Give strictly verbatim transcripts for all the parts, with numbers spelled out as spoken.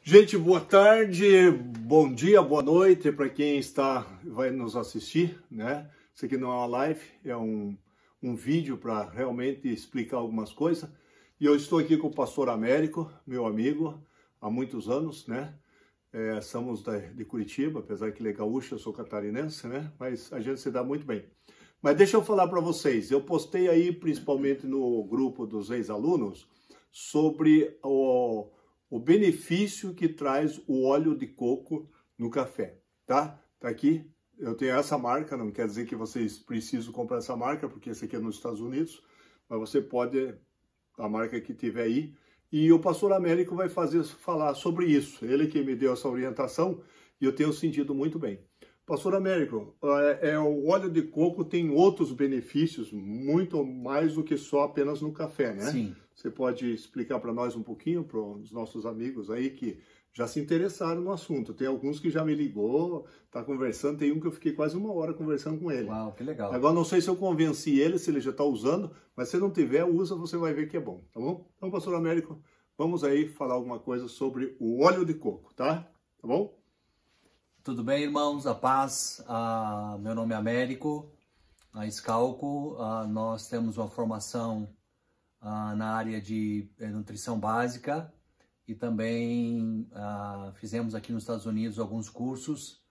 Gente, boa tarde, bom dia, boa noite para quem está, vai nos assistir, né? Isso aqui não é uma live, é um, um vídeo para realmente explicar algumas coisas. E eu estou aqui com o pastor Américo, meu amigo, há muitos anos, né? É, somos da, de Curitiba, apesar que ele é gaúcho, eu sou catarinense, né? Mas a gente se dá muito bem. Mas deixa eu falar para vocês, eu postei aí, principalmente no grupo dos ex-alunos, sobre o... o benefício que traz o óleo de coco no café, tá? Tá aqui, eu tenho essa marca, não quer dizer que vocês precisam comprar essa marca, porque esse aqui é nos Estados Unidos, mas você pode, a marca que tiver aí, e o pastor Américo vai fazer, falar sobre isso, ele que me deu essa orientação, e eu tenho sentido muito bem. Pastor Américo, é, é, o óleo de coco tem outros benefícios, muito mais do que só apenas no café, né? Sim. Você pode explicar para nós um pouquinho, para os nossos amigos aí que já se interessaram no assunto. Tem alguns que já me ligou, tá conversando, tem um que eu fiquei quase uma hora conversando com ele. Uau, que legal. Agora não sei se eu convenci ele, se ele já está usando, mas se não tiver, usa, você vai ver que é bom, tá bom? Então, pastor Américo, vamos aí falar alguma coisa sobre o óleo de coco, tá? Tá bom? Tudo bem, irmãos? A paz. Ah, meu nome é Américo, a Scalco. Ah, nós temos uma formação ah, na área de eh, nutrição básica e também ah, fizemos aqui nos Estados Unidos alguns cursos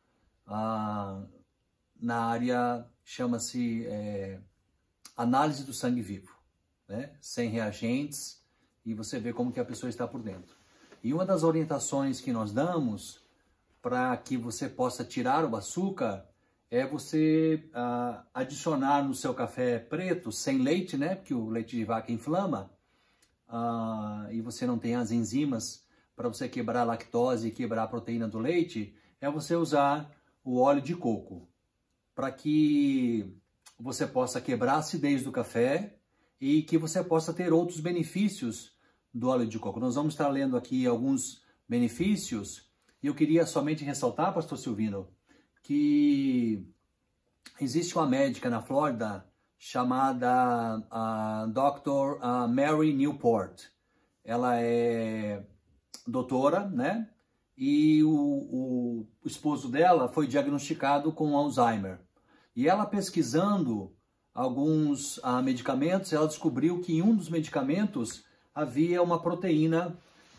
ah, na área, chama-se eh, análise do sangue vivo, né? Sem reagentes, e você vê como que a pessoa está por dentro. E uma das orientações que nós damos para que você possa tirar o açúcar é você ah, adicionar no seu café preto, sem leite, né? Porque o leite de vaca inflama, ah, e você não tem as enzimas para você quebrar a lactose e quebrar a proteína do leite, é você usar o óleo de coco, para que você possa quebrar a acidez do café e que você possa ter outros benefícios do óleo de coco. Nós vamos estar lendo aqui alguns benefícios. E eu queria somente ressaltar, pastor Silvino, que existe uma médica na Flórida chamada uh, doutor uh, Mary Newport. Ela é doutora, né? E o, o, o esposo dela foi diagnosticado com Alzheimer. E ela pesquisando alguns uh, medicamentos, ela descobriu que em um dos medicamentos havia uma proteína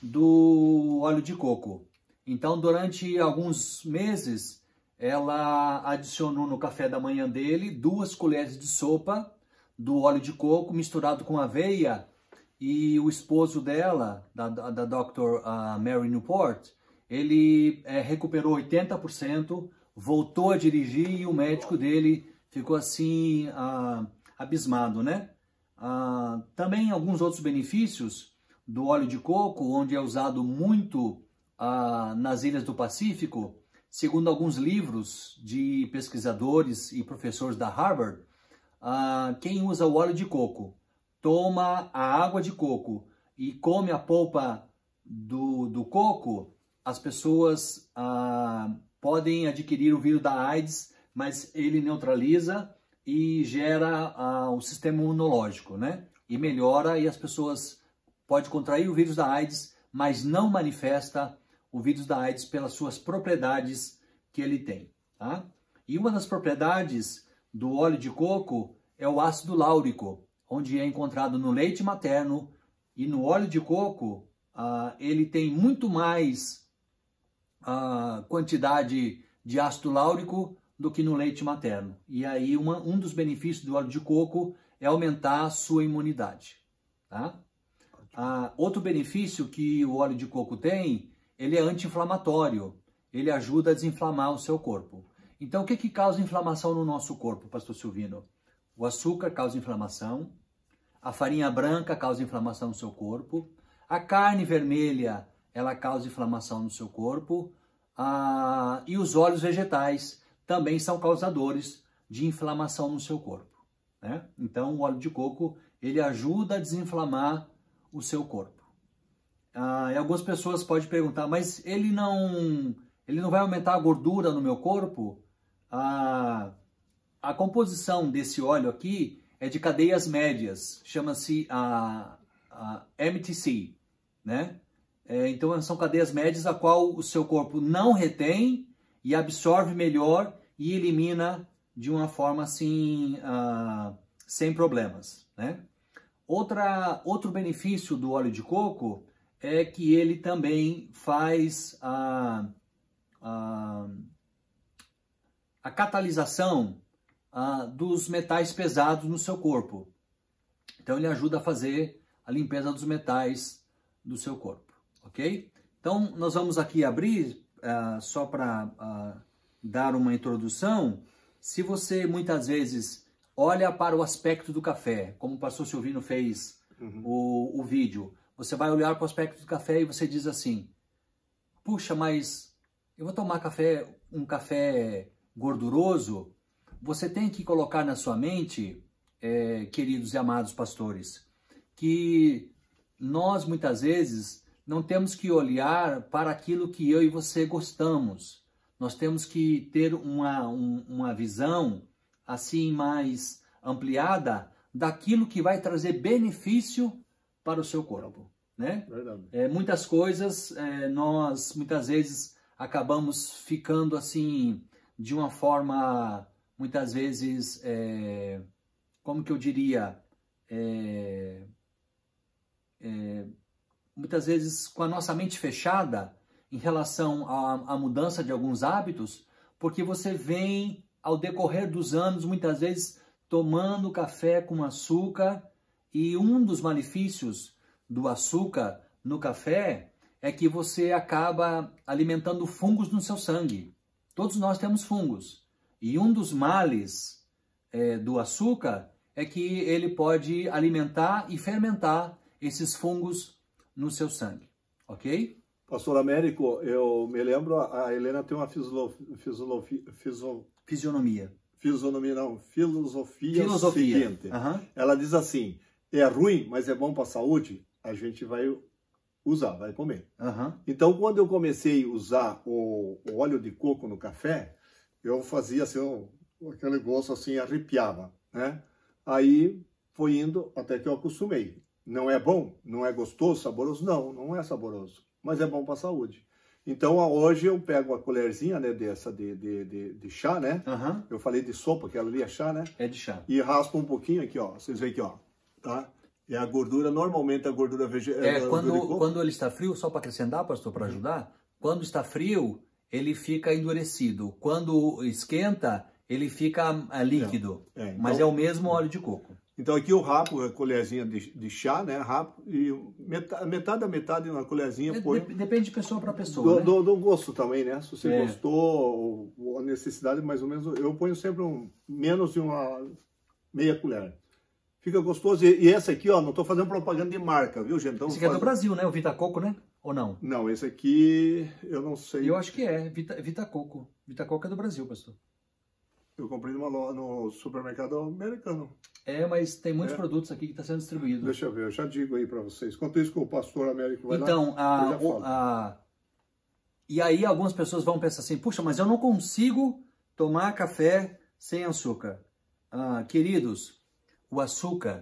do óleo de coco. Então, durante alguns meses, ela adicionou no café da manhã dele duas colheres de sopa do óleo de coco misturado com aveia, e o esposo dela, da, da doutor uh, Mary Newport, ele é, recuperou oitenta por cento, voltou a dirigir e o médico dele ficou assim uh, abismado, né? Uh, também alguns outros benefícios do óleo de coco, onde é usado muito Ah, nas ilhas do Pacífico, segundo alguns livros de pesquisadores e professores da Harvard, ah, quem usa o óleo de coco, toma a água de coco e come a polpa do, do coco, as pessoas ah, podem adquirir o vírus da AIDS, mas ele neutraliza e gera ah, o sistema imunológico, né? E melhora, e as pessoas podem contrair o vírus da AIDS, mas não manifesta o vírus da AIDS pelas suas propriedades que ele tem, tá? E uma das propriedades do óleo de coco é o ácido láurico, onde é encontrado no leite materno, e no óleo de coco ah, ele tem muito mais ah, quantidade de ácido láurico do que no leite materno. E aí uma, um dos benefícios do óleo de coco é aumentar a sua imunidade, tá? Ah, outro benefício que o óleo de coco tem, ele é anti-inflamatório, ele ajuda a desinflamar o seu corpo. Então, o que, que causa inflamação no nosso corpo, pastor Silvino? O açúcar causa inflamação, a farinha branca causa inflamação no seu corpo, a carne vermelha, ela causa inflamação no seu corpo, ah, e os óleos vegetais também são causadores de inflamação no seu corpo, né? Então, o óleo de coco, ele ajuda a desinflamar o seu corpo. Ah, e algumas pessoas podem perguntar, mas ele não, ele não vai aumentar a gordura no meu corpo? Ah, a composição desse óleo aqui é de cadeias médias, chama-se a, a M T C, né? É, então são cadeias médias a qual o seu corpo não retém e absorve melhor e elimina de uma forma assim, uh, sem problemas, né? Outra, outro benefício do óleo de coco é que ele também faz a, a, a catalisação a, dos metais pesados no seu corpo. Então ele ajuda a fazer a limpeza dos metais do seu corpo, ok? Então nós vamos aqui abrir, uh, só para uh, dar uma introdução. Se você muitas vezes olha para o aspecto do café, como o pastor Silvino fez uhum. o, o vídeo, você vai olhar para o aspecto do café e você diz assim, puxa, mas eu vou tomar café, um café gorduroso. Você tem que colocar na sua mente, é, queridos e amados pastores, que nós muitas vezes não temos que olhar para aquilo que eu e você gostamos. Nós temos que ter uma, um, uma visão assim mais ampliada daquilo que vai trazer benefício para o seu corpo, né? Verdade. É, muitas coisas é, nós muitas vezes acabamos ficando assim de uma forma muitas vezes é, como que eu diria é, é, muitas vezes com a nossa mente fechada em relação à, à mudança de alguns hábitos, porque você vem ao decorrer dos anos muitas vezes tomando café com açúcar, e um dos malefícios do açúcar no café é que você acaba alimentando fungos no seu sangue. Todos nós temos fungos. E um dos males é, do açúcar é que ele pode alimentar e fermentar esses fungos no seu sangue. Ok? Pastor Américo, eu me lembro, a Helena tem uma fisiologia... Fisiologia, fisio, fisionomia. Fisionomia não, filosofia, filosofia. seguinte. Uhum. Ela diz assim, é ruim, mas é bom para a saúde, a gente vai usar, vai comer. Uhum. Então, quando eu comecei a usar o, o óleo de coco no café, eu fazia assim, um, aquele gosto assim, arrepiava, né? Aí foi indo até que eu acostumei. Não é bom? Não é gostoso, saboroso? Não, não é saboroso, mas é bom para a saúde. Então, hoje eu pego a colherzinha, né, dessa de, de, de, de chá, né? Uhum. Eu falei de sopa, que ela ali é chá, né? É de chá. E raspa um pouquinho aqui, ó. Vocês veem aqui, ó. Tá? É a gordura, normalmente a gordura vegetal. É, quando, quando ele está frio, só para acrescentar, pastor, para ajudar, quando está frio, ele fica endurecido. Quando esquenta, ele fica é, líquido. É, é, então, mas é o mesmo óleo de coco. Então aqui eu rapo a colherzinha de, de chá, né? Rapo e metade, metade da metade na colherzinha é, põe. Depende de pessoa para pessoa. Do, né? do, do gosto também, né? Se você é. gostou, ou a necessidade, mais ou menos, eu ponho sempre um, menos de uma meia colher. Fica gostoso. E, e esse aqui, ó, não tô fazendo propaganda de marca, viu, gente? Então, esse aqui faz... é do Brasil, né? O Vita Coco, né? Ou não? Não, esse aqui eu não sei. Eu acho que é, Vita, Vita Coco. Vita Coco é do Brasil, pastor. Eu comprei numa loja, no supermercado americano. É, mas tem muitos é. produtos aqui que estão sendo distribuídos. Deixa eu ver, eu já digo aí para vocês. Enquanto isso que o pastor Américo vai então, lá, a, o, a... E aí algumas pessoas vão pensar assim, puxa, mas eu não consigo tomar café sem açúcar. Ah, queridos, o açúcar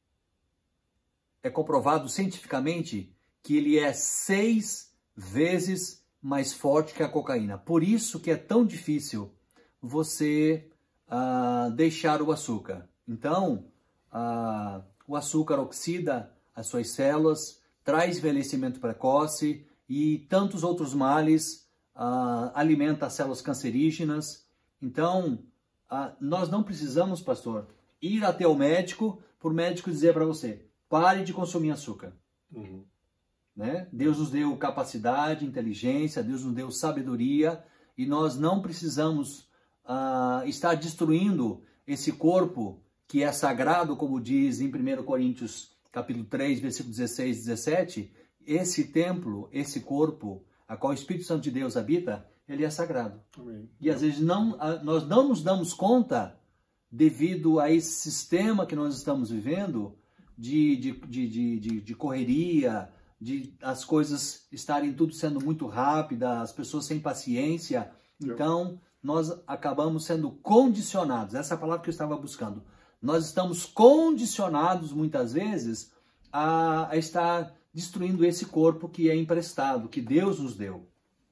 é comprovado cientificamente que ele é seis vezes mais forte que a cocaína. Por isso que é tão difícil você uh, deixar o açúcar. Então, uh, o açúcar oxida as suas células, traz envelhecimento precoce e tantos outros males, uh, alimenta as células cancerígenas. Então, uh, nós não precisamos, pastor, ir até o médico, por o médico dizer para você, pare de consumir açúcar. Uhum. Né? Deus nos deu capacidade, inteligência, Deus nos deu sabedoria e nós não precisamos Uh, está destruindo esse corpo que é sagrado, como diz em primeira Coríntios capítulo três, versículo dezesseis e dezessete, esse templo, esse corpo, a qual o Espírito Santo de Deus habita, ele é sagrado. Amém. E às vezes não, nós não nos damos conta, devido a esse sistema que nós estamos vivendo, de, de, de, de, de, de correria, de as coisas estarem tudo sendo muito rápida, as pessoas sem paciência. Então, nós acabamos sendo condicionados, essa é a palavra que eu estava buscando. Nós estamos condicionados, muitas vezes, a, a estar destruindo esse corpo que é emprestado, que Deus nos deu.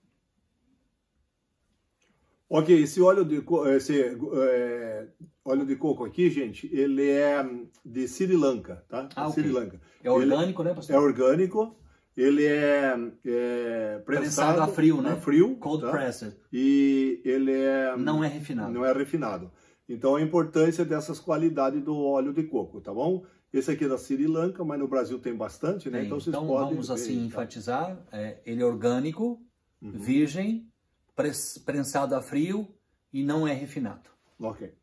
Ok, esse óleo de, esse, é, óleo de coco aqui, gente, ele é de Sri Lanka, tá? Ah, Sri okay. Lanka. É orgânico, ele, né, pastor? É orgânico, ele é, é prensado, prensado a frio, né? A frio, Cold tá? pressed. E ele é... Não é refinado. Não é refinado. Então, a importância dessas qualidades do óleo de coco, tá bom? Esse aqui é da Sri Lanka, mas no Brasil tem bastante, né? Tem. Então, vocês então podem... vamos assim ver, enfatizar, tá? é, ele é orgânico, uhum. virgem, prensado a frio e não é refinado. Ok.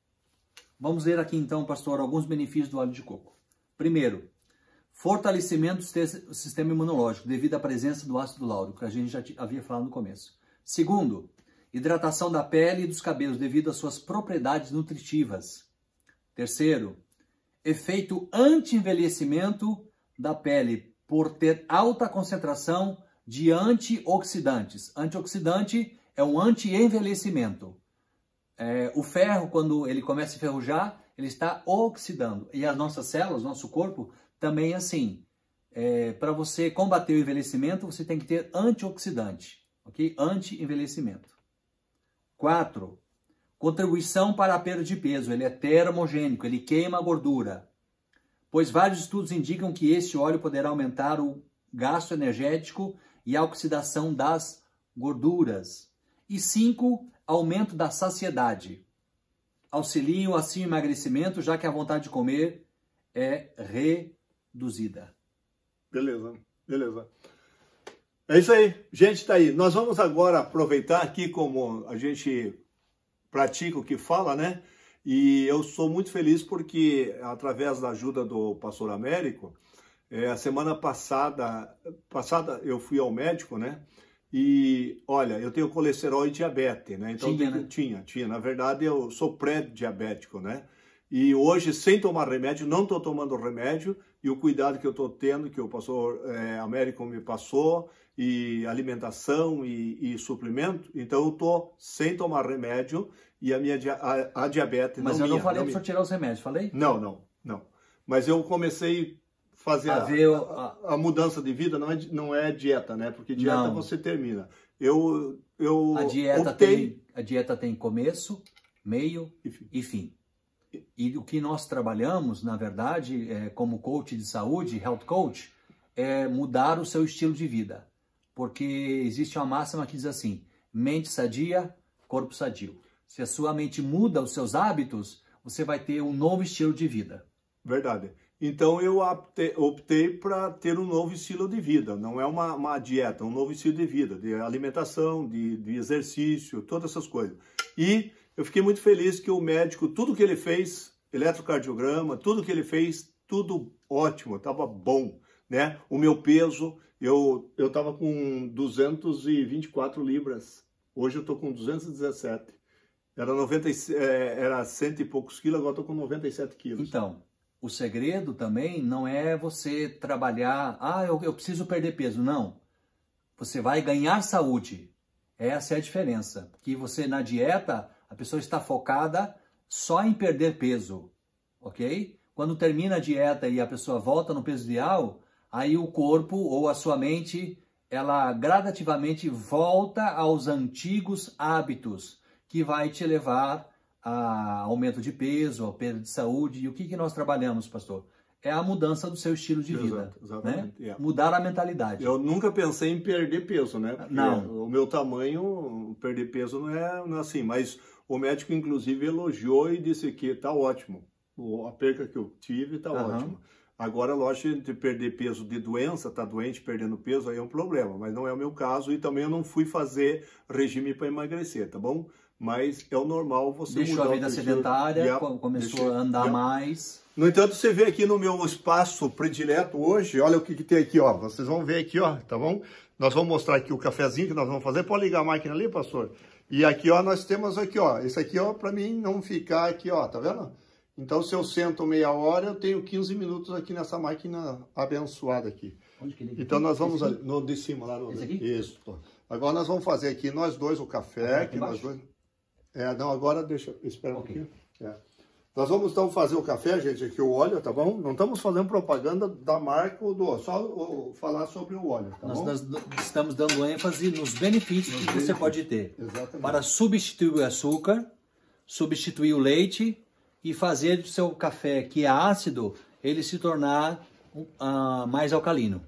Vamos ver aqui então, pastor, alguns benefícios do óleo de coco. Primeiro, fortalecimento do sistema imunológico devido à presença do ácido láurico, que a gente já havia falado no começo. Segundo, hidratação da pele e dos cabelos devido às suas propriedades nutritivas. Terceiro, efeito anti-envelhecimento da pele por ter alta concentração de antioxidantes. Antioxidante é um anti-envelhecimento. É, o ferro, quando ele começa a enferrujar, ele está oxidando. E as nossas células, nosso corpo, também é assim. É, para você combater o envelhecimento, você tem que ter antioxidante. Ok? Anti-envelhecimento. Quatro. Contribuição para a perda de peso. Ele é termogênico, ele queima a gordura. Pois vários estudos indicam que esse óleo poderá aumentar o gasto energético e a oxidação das gorduras. E cinco, aumento da saciedade. Auxiliam assim o emagrecimento, já que a vontade de comer é reduzida. Beleza, beleza. É isso aí, gente, tá aí. Nós vamos agora aproveitar aqui como a gente pratica o que fala, né? E eu sou muito feliz porque, através da ajuda do pastor Américo, é, a semana passada, passada eu fui ao médico, né? E, olha, eu tenho colesterol e diabetes, né? Então, tinha, tenho, né? tinha, tinha. Na verdade, eu sou pré-diabético, né? E hoje, sem tomar remédio, não estou tomando remédio, e o cuidado que eu estou tendo, que o pastor é, Américo me passou, e alimentação e, e suplemento, então eu estou sem tomar remédio, e a minha a, a diabetes Mas não eu não minha, falei não para o senhor tirar os remédios, falei? Não, não, não. Mas eu comecei a fazer a, a, a mudança de vida, não é, não é dieta, né? Porque dieta não. Você termina. Eu, eu a dieta optei... tem A dieta tem começo, meio e fim. E fim. E o que nós trabalhamos, na verdade, é, como coach de saúde, health coach, é mudar o seu estilo de vida. Porque existe uma máxima que diz assim, mente sadia, corpo sadio. Se a sua mente muda os seus hábitos, você vai ter um novo estilo de vida. Verdade. Então eu optei, optei para ter um novo estilo de vida. Não é uma, uma dieta, um novo estilo de vida, de alimentação, de, de exercício, todas essas coisas. E eu fiquei muito feliz que o médico, tudo que ele fez, eletrocardiograma, tudo que ele fez, tudo ótimo, estava bom, né? O meu peso, eu eu estava com duzentas e vinte e quatro libras, hoje eu estou com duzentos e dezessete. Era, noventa, era cento e poucos quilos, agora estou com noventa e sete quilos. Então, o segredo também não é você trabalhar, ah, eu, eu preciso perder peso, não. Você vai ganhar saúde. Essa é a diferença. Que você, na dieta, a pessoa está focada só em perder peso, ok? Quando termina a dieta e a pessoa volta no peso ideal, aí o corpo ou a sua mente, ela gradativamente volta aos antigos hábitos, que vai te levar a aumento de peso, a perda de saúde. E o que, que nós trabalhamos, pastor? É a mudança do seu estilo de vida. Exato, exatamente. Né? Yeah. Mudar a mentalidade. Eu nunca pensei em perder peso, né? Porque não. O meu tamanho, perder peso não é, não é assim. Mas o médico, inclusive, elogiou e disse que tá ótimo. A perca que eu tive tá uhum. ótima. Agora, lógico, de perder peso de doença, tá doente, perdendo peso, aí é um problema. Mas não é o meu caso e também eu não fui fazer regime para emagrecer, tá bom? Mas é o normal você Deixou mudar a vida sedentária, yeah, começou deixei, a andar yeah. mais. No entanto, você vê aqui no meu espaço predileto hoje, olha o que, que tem aqui, ó. Vocês vão ver aqui, ó, tá bom? Nós vamos mostrar aqui o cafezinho que nós vamos fazer. Pode ligar a máquina ali, pastor? E aqui, ó, nós temos aqui, ó. Esse aqui, ó, para mim não ficar aqui, ó, tá vendo? Então, se eu sento meia hora, eu tenho quinze minutos aqui nessa máquina abençoada aqui. Onde que liga? Então, nós vamos ali, no de cima lá. No, Esse aqui? Isso. Agora nós vamos fazer aqui, nós dois, o café. Aqui que nós dois... É, não, agora deixa, espera um okay. pouquinho. É. Nós vamos então fazer o café, gente, aqui o óleo, tá bom? Não estamos fazendo propaganda da marca ou do só o, falar sobre o óleo, tá nós, bom? nós estamos dando ênfase nos benefícios nos que benefícios. Você pode ter. Exatamente. Para substituir o açúcar, substituir o leite e fazer do seu café, que é ácido, ele se tornar uh, mais alcalino.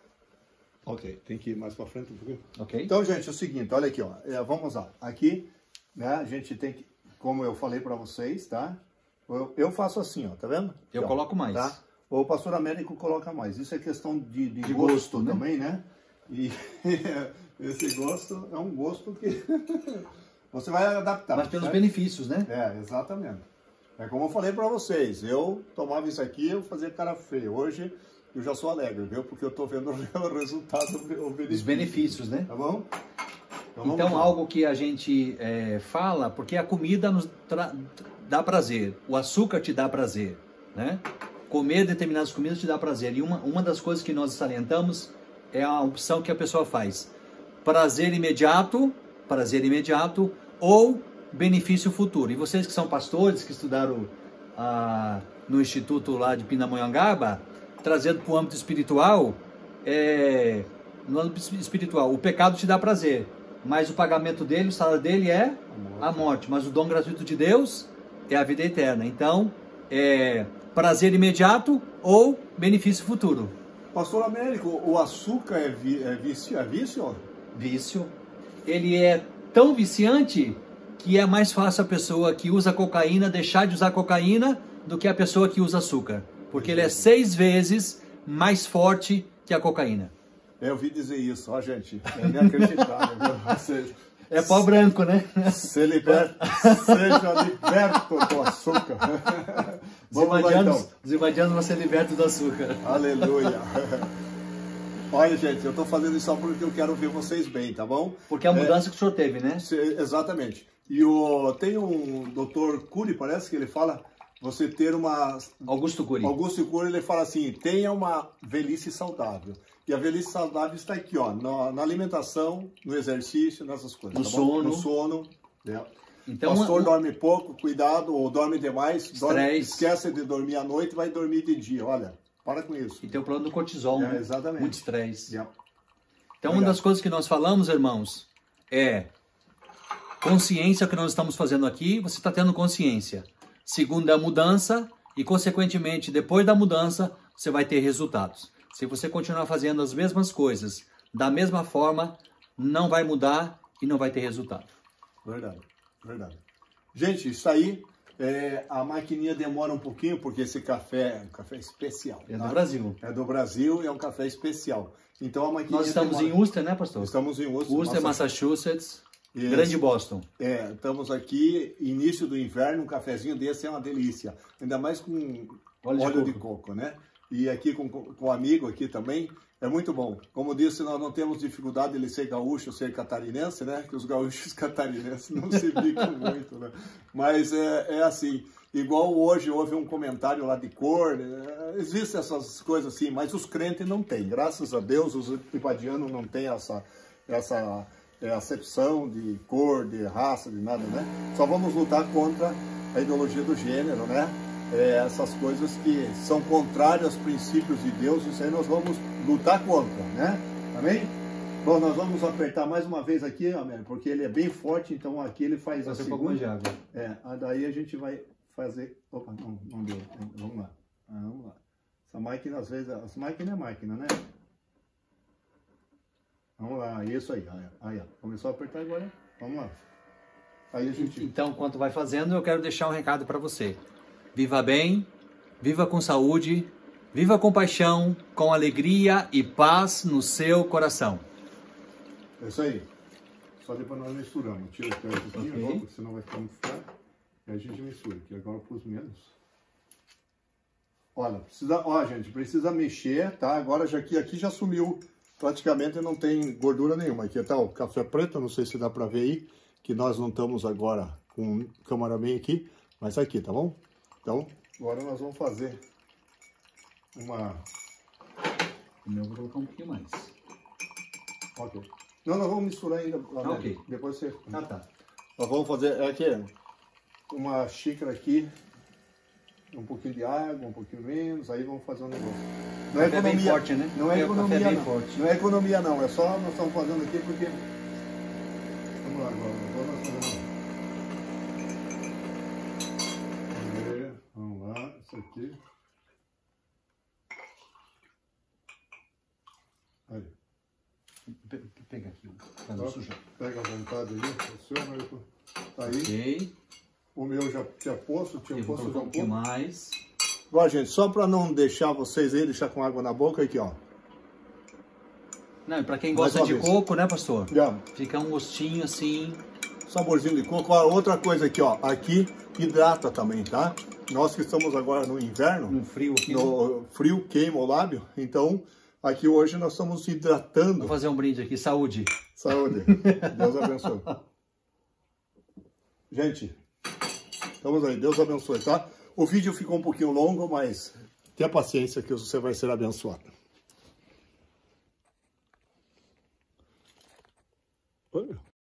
Ok, tem que ir mais para frente um pouquinho. Ok. Então, gente, é o seguinte, olha aqui, ó. É, vamos lá. Aqui, né, a gente tem que, como eu falei para vocês, tá? Eu, eu faço assim, ó, tá vendo? Eu aqui, coloco ó, mais. Tá? O pastor Américo coloca mais. Isso é questão de, de, de gosto, gosto, né? também, né? E esse gosto é um gosto que você vai adaptar. Mas pelos certo? benefícios, né? É, exatamente. É como eu falei para vocês, eu tomava isso aqui, eu fazia cara feio. Hoje eu já sou alegre, viu? Porque eu tô vendo o resultado, o benefício. Os benefícios, né? Tá bom? Então, então algo que a gente é, fala, porque a comida nos dá prazer, o açúcar te dá prazer, né? Comer determinadas comidas te dá prazer. E uma, uma das coisas que nós salientamos é a opção que a pessoa faz. Prazer imediato, prazer imediato ou benefício futuro. E vocês que são pastores, que estudaram ah, no Instituto lá de Pindamonhangaba, trazendo para o âmbito espiritual, é, no âmbito espiritual, o pecado te dá prazer, mas o pagamento dele, o salário dele é a morte, mas o dom gratuito de Deus é a vida eterna. Então, é prazer imediato ou benefício futuro. Pastor Américo, o açúcar é, vi, é vício? É vício? Vício. Ele é tão viciante que é mais fácil a pessoa que usa cocaína deixar de usar cocaína do que a pessoa que usa açúcar. Porque ele é seis vezes mais forte que a cocaína. Eu ouvi dizer isso, ó, gente. É inacreditável. Você, é pó branco, né? Se liberta, seja liberto do açúcar. Vamos lá, então. Os invadianos vão ser libertos do açúcar. Aleluia. Olha, gente, eu estou fazendo isso só porque eu quero ver vocês bem, tá bom? Porque a mudança é, que o senhor teve, né? Exatamente. E o, tem um doutor Cury, parece que ele fala, você ter uma... Augusto Cury. Augusto Cury, ele fala assim, tenha uma velhice saudável. E a velhice saudável está aqui, ó, na, na alimentação, no exercício, nessas coisas. No tá sono. No sono. É. Então, o pastor um... dorme pouco, cuidado, ou dorme demais, dorme, esquece de dormir à noite, vai dormir de dia, olha. Para com isso. E tem o problema do cortisol, é, né? Exatamente. Muito estresse. Yeah. Então, Obrigado. Uma das coisas que nós falamos, irmãos, é consciência que nós estamos fazendo aqui, você está tendo consciência. Segundo, a mudança e, consequentemente, depois da mudança, você vai ter resultados. Se você continuar fazendo as mesmas coisas da mesma forma, não vai mudar e não vai ter resultado. Verdade, verdade. Gente, isso aí... É, a maquininha demora um pouquinho, porque esse café é um café especial. É tá? do Brasil. É do Brasil e é um café especial. Então a maquininha Nós estamos demora... em Worcester, né, pastor? Estamos em Worcester, Worcester, Massachusetts, Yes. Grande Boston. É, estamos aqui, início do inverno, um cafezinho desse é uma delícia. Ainda mais com óleo, óleo de, coco. de coco, né? E aqui com, com um amigo aqui também, é muito bom. Como disse, nós não temos dificuldade de ele ser gaúcho, ser catarinense, né? Que os gaúchos catarinenses não se bicam muito, né? Mas é, é assim, igual hoje houve um comentário lá de cor, né? Existem essas coisas assim, mas os crentes não têm. Graças a Deus, os ibadianos não têm essa, essa é, acepção de cor, de raça, de nada, né? Só vamos lutar contra a ideologia do gênero, né? É, essas coisas que são contrárias aos princípios de Deus, isso aí nós vamos lutar contra, né? Amém? Bom, nós vamos apertar mais uma vez aqui, amém, porque ele é bem forte, então aqui ele faz vai a ser segunda. Um pouco de água. É, daí a gente vai fazer... Opa, não, não deu. Vamos lá. Ah, vamos lá. Essa máquina, às vezes, as máquinas é máquina, né? Vamos lá, isso aí. Aí, aí ó. Começou a apertar agora. Vamos lá. Aí a gente... Então, enquanto vai fazendo, eu quero deixar um recado para você. Viva bem, viva com saúde, viva com paixão, com alegria e paz no seu coração. É isso aí. Só depois nós misturamos. Tira o pé um pouquinho, okay. Agora, porque senão vai ficar muito fraco. E a gente mistura, que agora eu pus menos. Olha, precisa, ó, gente, precisa mexer, tá? Agora já aqui, aqui já sumiu, praticamente não tem gordura nenhuma. Aqui tá o café preto, não sei se dá pra ver aí, que nós não estamos agora com o cameraman aqui, mas aqui, tá bom? Então, agora nós vamos fazer uma... O meu vou colocar um pouquinho mais. Ok. Não, nós vamos misturar ainda. Ah, ok. Depois você... Ah, tá. Nós vamos fazer aqui uma xícara aqui um pouquinho de água, um pouquinho menos, aí vamos fazer um negócio. Não é economia, bem forte, né? Não é é economia, bem não. Forte. Não é economia, não. É só nós estamos fazendo aqui porque... Vamos lá agora. Agora nós fazemos... Vamos lá, isso aqui. Aí. Pega aqui, pra não sujar. Pega à vontade aí, o seu, Marco. Tá aí. Ok. O meu já tinha posto, tinha Eu vou posto colocar já um pouquinho mais. Ó, gente, só para não deixar vocês aí, deixar com água na boca, aqui, ó. Não, e pra quem gosta de vez. coco, né, pastor? Já. Fica um gostinho assim. Saborzinho de coco. Ó, outra coisa aqui, ó. Aqui hidrata também, tá? Nós que estamos agora no inverno. No frio aqui. No né? frio, queima o lábio. Então, aqui hoje nós estamos hidratando. Vou fazer um brinde aqui. Saúde. Saúde. Deus abençoe. Gente, estamos aí. Deus abençoe, tá? O vídeo ficou um pouquinho longo, mas tenha paciência que você vai ser abençoado. Olha.